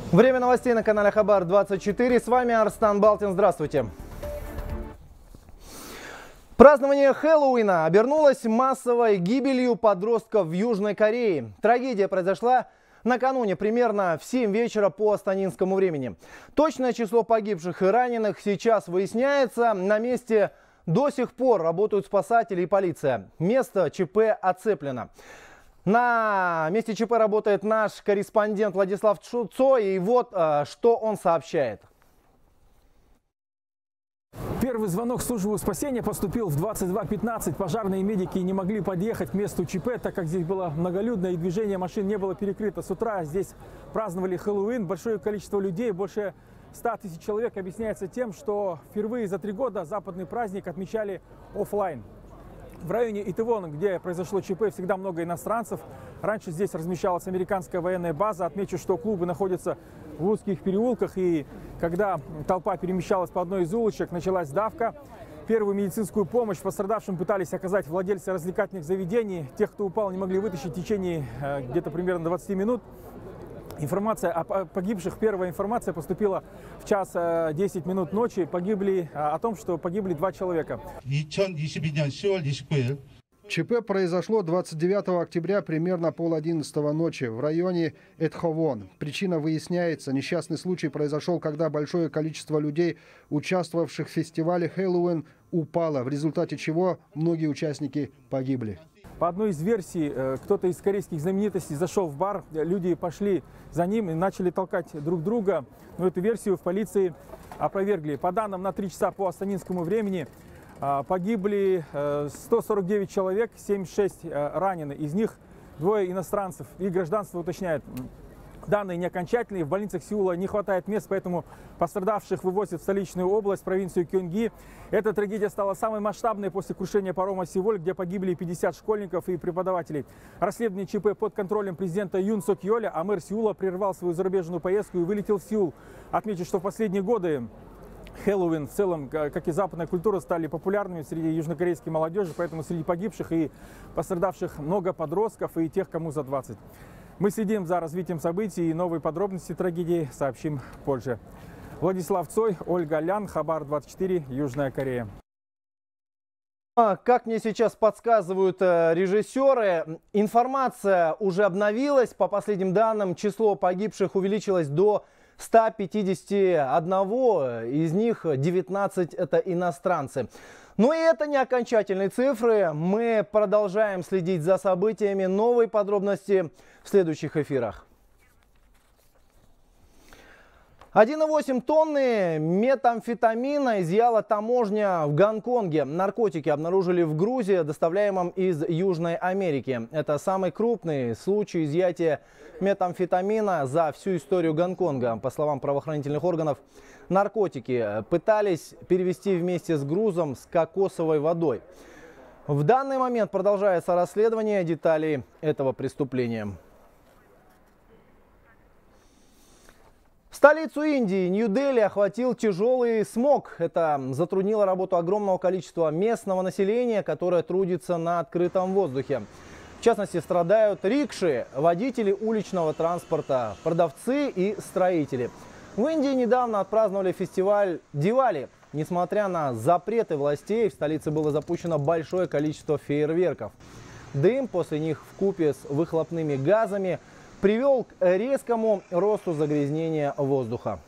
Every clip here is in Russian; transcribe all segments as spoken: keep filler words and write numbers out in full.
Время новостей на канале Хабар двадцать четыре. С вами Арстан Балтин. Здравствуйте. Празднование Хэллоуина обернулось массовой гибелью подростков в Южной Корее. Трагедия произошла накануне примерно в семь вечера по астанинскому времени. Точное число погибших и раненых сейчас выясняется. На месте до сих пор работают спасатели и полиция. Место ЧП оцеплено. На месте ЧП работает наш корреспондент Владислав Цо, и вот э, что он сообщает. Первый звонок в службу спасения поступил в двадцать два пятнадцать. Пожарные медики не могли подъехать к месту ЧП, так как здесь было многолюдно и движение машин не было перекрыто. С утра здесь праздновали Хэллоуин. Большое количество людей, больше ста тысяч человек, объясняется тем, что впервые за три года западный праздник отмечали офлайн. В районе Итывон, где произошло ЧП, всегда много иностранцев. Раньше здесь размещалась американская военная база. Отмечу, что клубы находятся в узких переулках. И когда толпа перемещалась по одной из улочек, началась давка. Первую медицинскую помощь пострадавшим пытались оказать владельцы развлекательных заведений. Тех, кто упал, не могли вытащить в течение э, где-то примерно двадцати минут. Информация о погибших, первая информация поступила в час десять минут ночи. Погибли, о том, что погибли два человека. ЧП произошло двадцать девятого октября примерно пол одиннадцатого ночи в районе Этховон. Причина выясняется. Несчастный случай произошел, когда большое количество людей, участвовавших в фестивале Хэллоуин, упало, в результате чего многие участники погибли. По одной из версий, кто-то из корейских знаменитостей зашел в бар, люди пошли за ним и начали толкать друг друга. Но эту версию в полиции опровергли. По данным на три часа по астанинскому времени погибли сто сорок девять человек, семьдесят шесть ранены. Из них двое иностранцев. И гражданство уточняет. Данные не окончательные. В больницах Сеула не хватает мест, поэтому пострадавших вывозят в столичную область, провинцию Кёнги. Эта трагедия стала самой масштабной после крушения парома «Севоль», где погибли пятьдесят школьников и преподавателей. Расследование ЧП под контролем президента Юн Сок Йоля, а мэр Сеула прервал свою зарубежную поездку и вылетел в Сеул. Отмечу, что в последние годы Хэллоуин в целом, как и западная культура, стали популярными среди южнокорейской молодежи, поэтому среди погибших и пострадавших много подростков и тех, кому за двадцать. Мы следим за развитием событий и новые подробности трагедии сообщим позже. Владислав Цой, Ольга Лян, Хабар двадцать четыре, Южная Корея. Как мне сейчас подсказывают режиссеры, информация уже обновилась. По последним данным, число погибших увеличилось до ста пятидесяти одного, из них девятнадцать это иностранцы. Но и это не окончательные цифры. Мы продолжаем следить за событиями. Новые подробности в следующих эфирах. один и восемь тонны метамфетамина изъяла таможня в Гонконге. Наркотики обнаружили в грузе, доставляемом из Южной Америки. Это самый крупный случай изъятия метамфетамина за всю историю Гонконга. По словам правоохранительных органов, наркотики пытались перевезти вместе с грузом с кокосовой водой. В данный момент продолжается расследование деталей этого преступления. Столицу Индии, Нью-Дели, охватил тяжелый смог. Это затруднило работу огромного количества местного населения, которое трудится на открытом воздухе. В частности, страдают рикши, водители уличного транспорта, продавцы и строители. В Индии недавно отпраздновали фестиваль Дивали. Несмотря на запреты властей, в столице было запущено большое количество фейерверков. Дым после них вкупе с выхлопными газами привел к резкому росту загрязнения воздуха.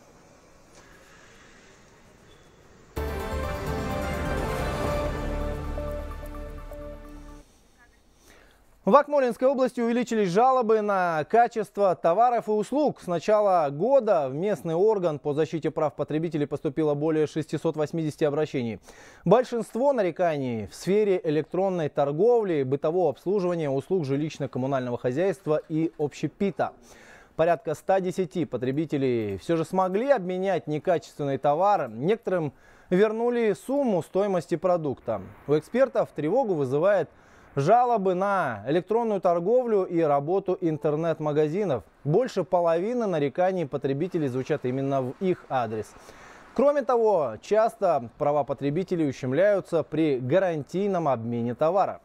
В Акмолинской области увеличились жалобы на качество товаров и услуг. С начала года в местный орган по защите прав потребителей поступило более шестисот восьмидесяти обращений. Большинство нареканий в сфере электронной торговли, бытового обслуживания, услуг жилищно-коммунального хозяйства и общепита. Порядка ста десяти потребителей все же смогли обменять некачественный товар. Некоторым вернули сумму стоимости продукта. У экспертов тревогу вызывает жалобы на электронную торговлю и работу интернет-магазинов. Больше половины нареканий потребителей звучат именно в их адрес. Кроме того, часто права потребителей ущемляются при гарантийном обмене товара.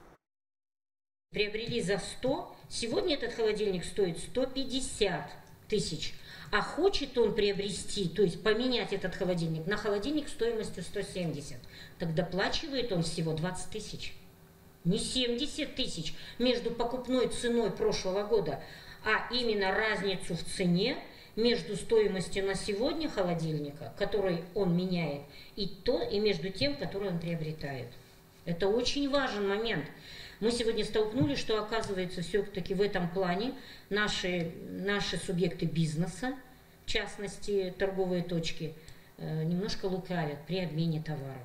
Приобрели за сто, сегодня этот холодильник стоит сто пятьдесят тысяч. А хочет он приобрести, то есть поменять этот холодильник на холодильник стоимостью сто семьдесят, так доплачивает он всего двадцать тысяч. Не семьдесят тысяч между покупной ценой прошлого года, а именно разницу в цене между стоимостью на сегодня холодильника, который он меняет, и то, и между тем, который он приобретает. Это очень важный момент. Мы сегодня столкнулись, что, оказывается, все-таки в этом плане наши, наши субъекты бизнеса, в частности торговые точки, немножко лукавят при обмене товаров.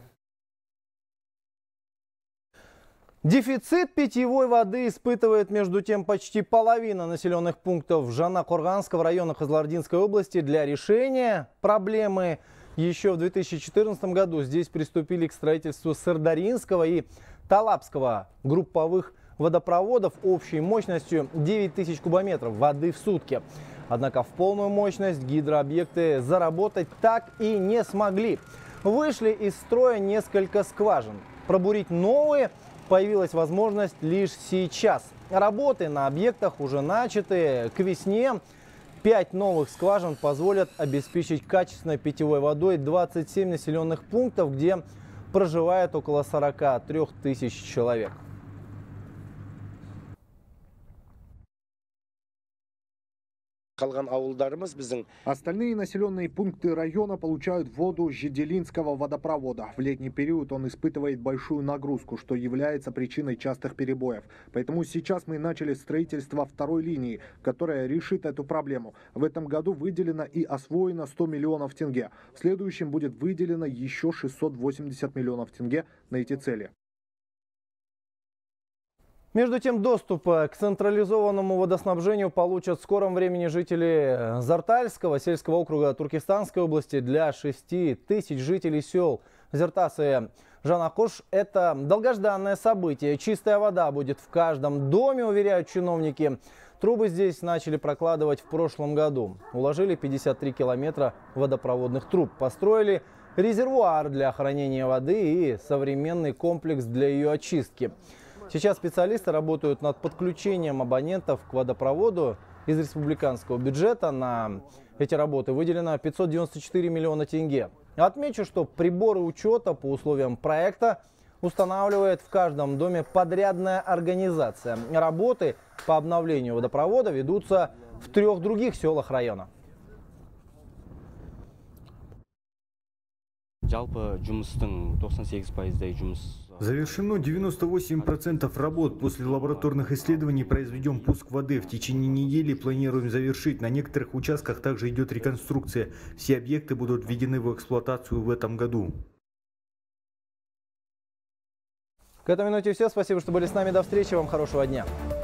Дефицит питьевой воды испытывает, между тем, почти половина населенных пунктов Жанакорганского района Кызылординской области. Для решения проблемы еще в две тысячи четырнадцатом году здесь приступили к строительству Сырдаринского и Талапского групповых водопроводов общей мощностью девять тысяч кубометров воды в сутки. Однако в полную мощность гидрообъекты заработать так и не смогли. Вышли из строя несколько скважин. Пробурить новые появилась возможность лишь сейчас. Работы на объектах уже начаты. К весне пять новых скважин позволят обеспечить качественной питьевой водой двадцать семь населенных пунктов, где проживает около сорока трёх тысяч человек. Остальные населенные пункты района получают воду с Жиделинского водопровода. В летний период он испытывает большую нагрузку, что является причиной частых перебоев. Поэтому сейчас мы начали строительство второй линии, которая решит эту проблему. В этом году выделено и освоено сто миллионов тенге. В следующем будет выделено еще шестьсот восемьдесят миллионов тенге на эти цели. Между тем, доступ к централизованному водоснабжению получат в скором времени жители Зартальского сельского округа Туркестанской области. Для шести тысяч жителей сел Зертасы Жанакош это долгожданное событие. Чистая вода будет в каждом доме, уверяют чиновники. Трубы здесь начали прокладывать в прошлом году. Уложили пятьдесят три километра водопроводных труб. Построили резервуар для хранения воды и современный комплекс для ее очистки. Сейчас специалисты работают над подключением абонентов к водопроводу. Из республиканского бюджета на эти работы выделено пятьсот девяносто четыре миллиона тенге. Отмечу, что приборы учета по условиям проекта устанавливает в каждом доме подрядная организация. Работы по обновлению водопровода ведутся в трех других селах района. Завершено девяносто восемь процентов работ. После лабораторных исследований произведем пуск воды. В течение недели планируем завершить. На некоторых участках также идет реконструкция. Все объекты будут введены в эксплуатацию в этом году. К этой минуте все. Спасибо, что были с нами. До встречи. Вам хорошего дня.